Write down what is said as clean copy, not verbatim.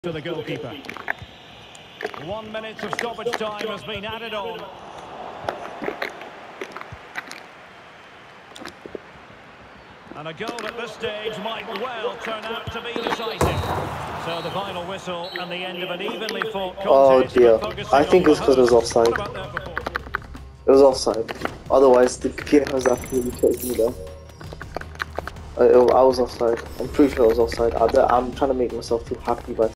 To the goalkeeper. 1 minute of stoppage time has been added on. And a goal at this stage might well turn out to be decisive. So the final whistle and the end of an evenly fought contest. Oh dear, I think it's because it was offside. It was offside. Otherwise the PA was absolutely taking me there. I was offside. I'm pretty sure it was offside. I'm trying to make myself feel happy by